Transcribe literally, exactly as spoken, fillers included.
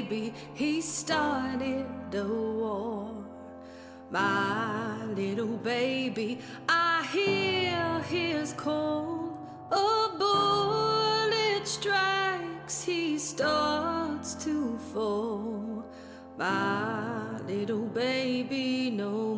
baby, he started the war. My little baby, I hear his call. A bullet strikes, he starts to fall. My little baby knows